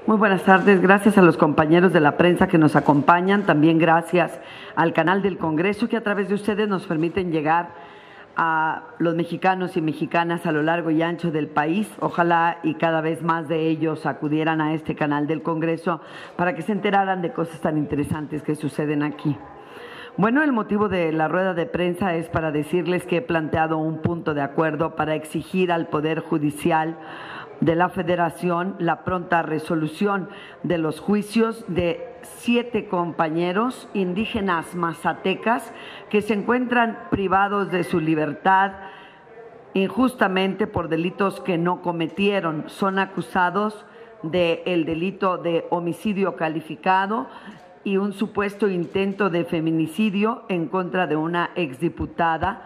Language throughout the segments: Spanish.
Muy buenas tardes, gracias a los compañeros de la prensa que nos acompañan, también gracias al canal del Congreso que a través de ustedes nos permiten llegar a los mexicanos y mexicanas a lo largo y ancho del país. Ojalá y cada vez más de ellos acudieran a este canal del Congreso para que se enteraran de cosas tan interesantes que suceden aquí. Bueno, el motivo de la rueda de prensa es para decirles que he planteado un punto de acuerdo para exigir al Poder Judicial de la Federación la pronta resolución de los juicios de 7 compañeros indígenas mazatecas que se encuentran privados de su libertad injustamente por delitos que no cometieron. Son acusados del delito de homicidio calificado y un supuesto intento de feminicidio en contra de una exdiputada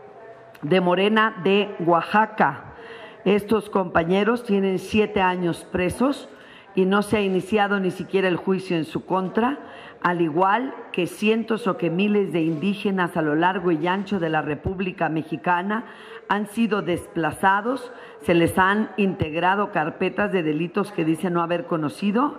de Morena de Oaxaca. Estos compañeros tienen 7 años presos y no se ha iniciado ni siquiera el juicio en su contra, al igual que cientos o que miles de indígenas a lo largo y ancho de la República Mexicana han sido desplazados, se les han integrado carpetas de delitos que dicen no haber conocido.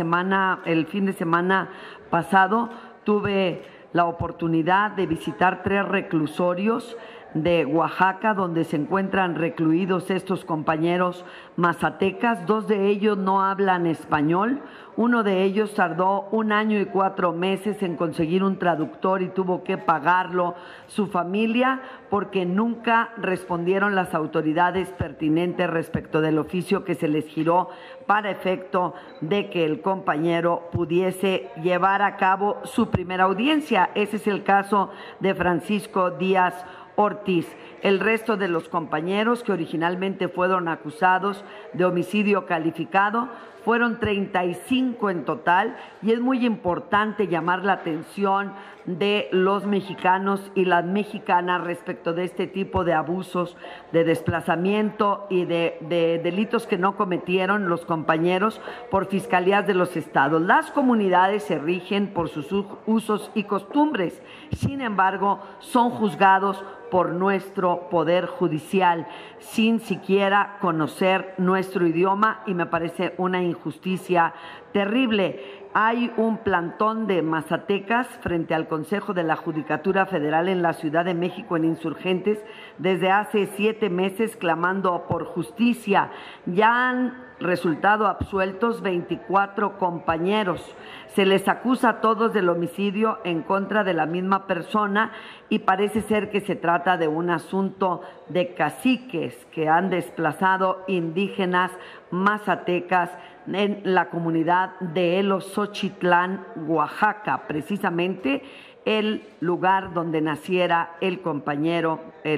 El fin de semana pasado tuve la oportunidad de visitar 3 reclusorios de Oaxaca, donde se encuentran recluidos estos compañeros mazatecas. 2 de ellos no hablan español. Uno de ellos tardó 1 año y 4 meses en conseguir un traductor y tuvo que pagarlo su familia porque nunca respondieron las autoridades pertinentes respecto del oficio que se les giró para efecto de que el compañero pudiese llevar a cabo su primera audiencia. Ese es el caso de Francisco Díaz Ortiz. El resto de los compañeros que originalmente fueron acusados de homicidio calificado fueron 35 en total, y es muy importante llamar la atención de los mexicanos y las mexicanas respecto de este tipo de abusos, de desplazamiento y de delitos que no cometieron los compañeros por fiscalías de los estados. Las comunidades se rigen por sus usos y costumbres, sin embargo, son juzgados por nuestro Poder Judicial sin siquiera conocer nuestro idioma, y me parece una injusticia terrible. Hay un plantón de mazatecas frente al Consejo de la Judicatura Federal en la Ciudad de México en Insurgentes desde hace 7 meses clamando por justicia. Ya han resultado absueltos 24 compañeros. Se les acusa a todos del homicidio en contra de la misma persona y parece ser que se trata de un asunto de caciques que han desplazado indígenas mazatecas en la comunidad de Eloxochitlán, Oaxaca, precisamente el lugar donde naciera el compañero,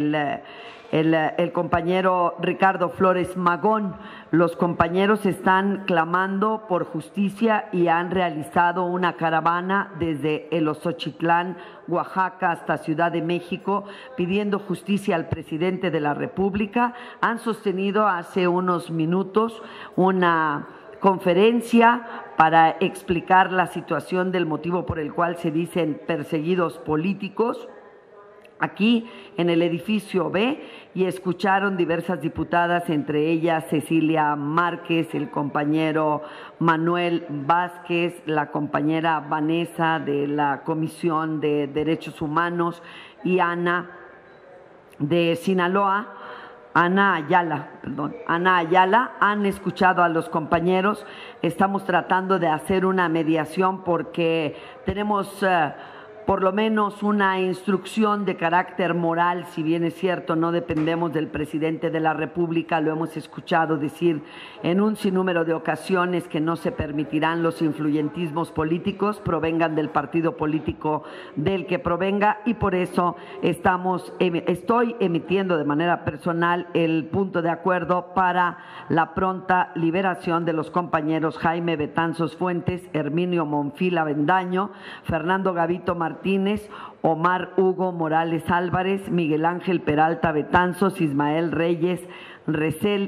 el compañero Ricardo Flores Magón. Los compañeros están clamando por justicia y han realizado una caravana desde Eloxochitlán, Oaxaca, hasta Ciudad de México, pidiendo justicia al presidente de la República. Han sostenido hace unos minutos una conferencia para explicar la situación del motivo por el cual se dicen perseguidos políticos aquí en el edificio B, y escucharon diversas diputadas, entre ellas Cecilia Márquez, el compañero Manuel Vázquez, la compañera Vanessa de la Comisión de Derechos Humanos y Ana de Sinaloa. Ana Ayala, han escuchado a los compañeros. Estamos tratando de hacer una mediación porque tenemos por lo menos una instrucción de carácter moral. Si bien es cierto, no dependemos del presidente de la República, lo hemos escuchado decir en un sinnúmero de ocasiones que no se permitirán los influyentismos políticos, provengan del partido político del que provenga, y por eso estoy emitiendo de manera personal el punto de acuerdo para la pronta liberación de los compañeros Jaime Betanzos Fuentes, Herminio Monfil Avendaño, Fernando Gavito Martínez, Omar Hugo Morales Álvarez, Miguel Ángel Peralta Betanzos, Ismael Reyes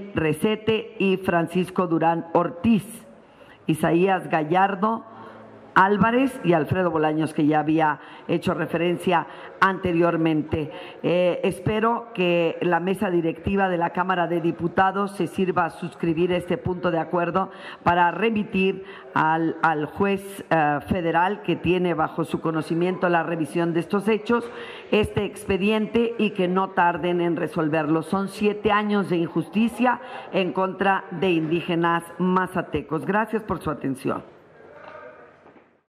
Recete y Francisco Durán Ortiz. Isaías Gallardo Álvarez y Alfredo Bolaños, que ya había hecho referencia anteriormente. Espero que la mesa directiva de la Cámara de Diputados se sirva a suscribir este punto de acuerdo para remitir al juez federal, que tiene bajo su conocimiento la revisión de estos hechos, este expediente, y que no tarden en resolverlo. Son 7 años de injusticia en contra de indígenas mazatecos. Gracias por su atención.